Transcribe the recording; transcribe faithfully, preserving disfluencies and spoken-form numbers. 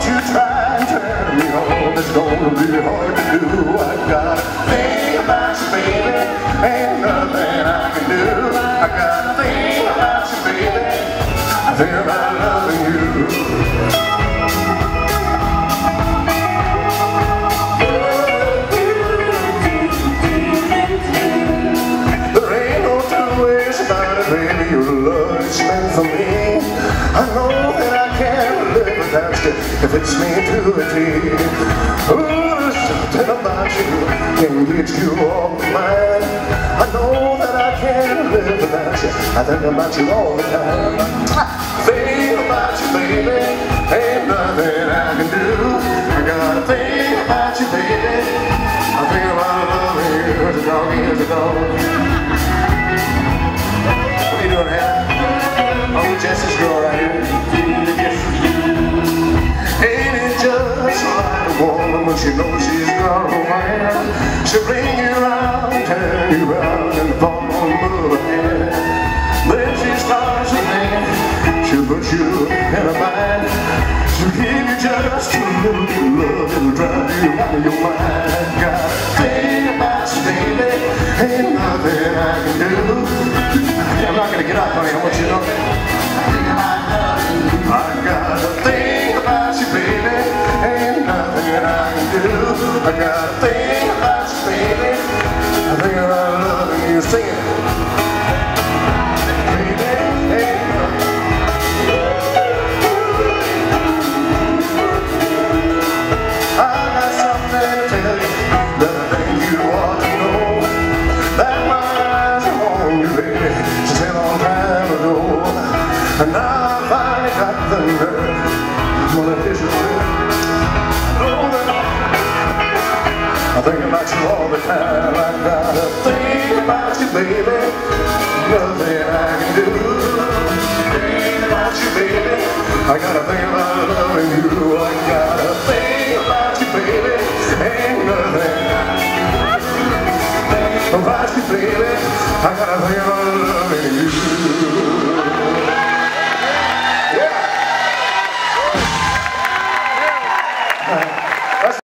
you try and turn me on, it's gonna be hard to do. I gotta think about you, baby, ain't nothing I can do. I gotta think about you, baby, I think about loving you. There ain't no two ways about it, baby, your love is meant for me. I know that I can't live without you if it's me to a T. Ooh, there's something about you can get you off my mind. I know that I can't live without you, I think about you all the time. Think about you, baby, ain't nothing I can do. I gotta think about you, baby, I think about loving you. Here's a dog, here's a dog. What are you doing, Hannah? Oh, Jess's girl right here. Ain't it just like a woman when she knows she's got a man? She'll bring you around, turn you around in the palm of her hand. Then she starts to think, she'll put you in her mind. She'll give you just a little bit of love, it'll drive you out of your mind. Gotta think about you, baby, ain't nothing I can do. I'm not gonna get up, honey, I want you to know that. I gotta think about you, baby, ain't nothing I can do. I gotta think about you, baby, I think about loving you. Sing it. Baby, ain't nothing. I got something to tell you that I think you ought to know. That my eyes are on you, baby, since a long time ago. And now I finally got the nerve, I'm gonna kiss you, baby. Know that I think about you all the time. I gotta think about you, baby, nothing I can do. Think about you, baby, I gotta think about loving you. I gotta think about you, baby, ain't nothing I can do. Think about you, baby, I gotta think about loving you.